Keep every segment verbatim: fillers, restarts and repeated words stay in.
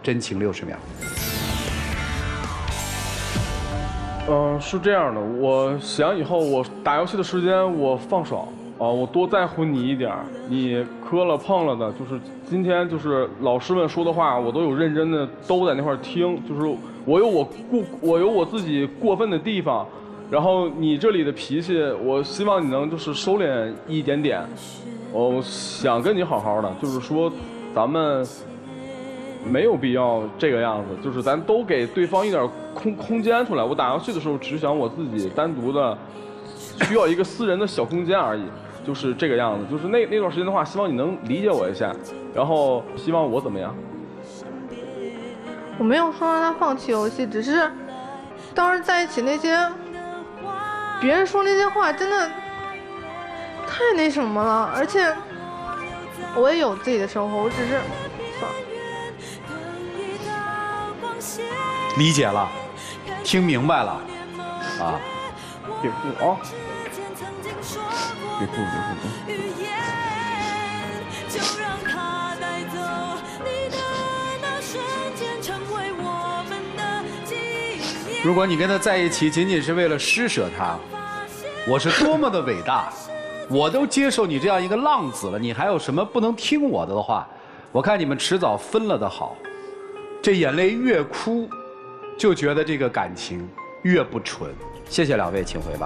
真情六十秒。 嗯、呃，是这样的，我想以后我打游戏的时间我放少啊、呃，我多在乎你一点。你磕了碰了的，就是今天就是老师们说的话，我都有认真的都在那块听。就是我有我过，我有我自己过分的地方，然后你这里的脾气，我希望你能就是收敛一点点。我想跟你好好的，就是说咱们没有必要这个样子，就是咱都给对方一点空空间出来。我打游戏的时候只想我自己单独的，需要一个私人的小空间而已，就是这个样子。就是那那段时间的话，希望你能理解我一下，然后希望我怎么样？ 我没有说让他放弃游戏，只是当时在一起那些别人说那些话真的太那什么了，而且我也有自己的生活，我只是算了。 理解了，听明白了，啊， 别哭啊！别哭，别哭。 如果你跟他在一起仅仅是为了施舍他，我是多么的伟大，我都接受你这样一个浪子了，你还有什么不能听我的的话？我看你们迟早分了的好。这眼泪越哭，就觉得这个感情越不纯。谢谢两位，请回吧。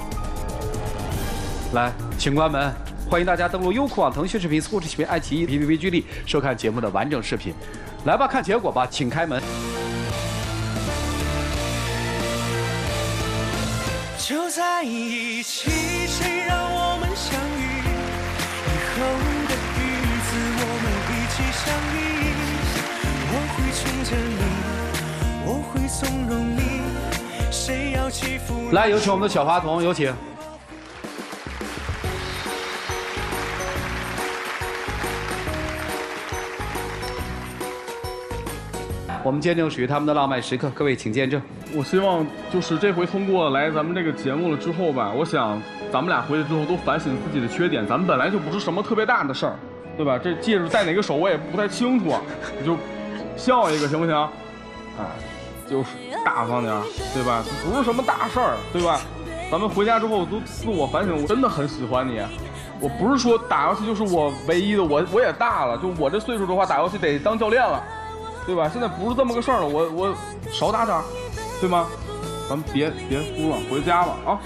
来，请关门。欢迎大家登录优酷网、腾讯视频、搜视频、爱奇艺、P P P 居力收看节目的完整视频。来吧，看结果吧，请开门。 就在一起，谁让我们相遇？以后的日子，我们一起相依。我会宠着你，我会纵容你，谁要欺负你？ 来，有请我们的小花童，有请。我们见证属于他们的浪漫时刻，各位请见证。 我希望就是这回通过来咱们这个节目了之后吧，我想咱们俩回去之后都反省自己的缺点，咱们本来就不是什么特别大的事儿，对吧？这戒指戴哪个手我也不太清楚，你就笑一个行不行？哎，就是大方点，对吧？不是什么大事儿，对吧？咱们回家之后都自我反省，我真的很喜欢你。我不是说打游戏就是我唯一的，我我也大了，就我这岁数的话，打游戏得当教练了。对吧？现在不是这么个事儿了，我我少打点，对吗？咱们别别哭了，回家吧啊！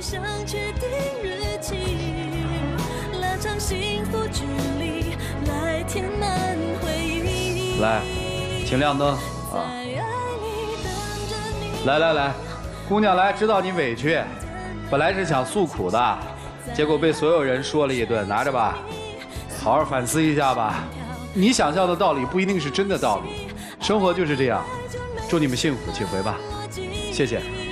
来，请亮灯啊！来来来，姑娘来，知道你委屈，本来是想诉苦的，结果被所有人说了一顿，拿着吧，好好反思一下吧。你想象的道理不一定是真的道理。生活就是这样，祝你们幸福，请回吧，谢谢。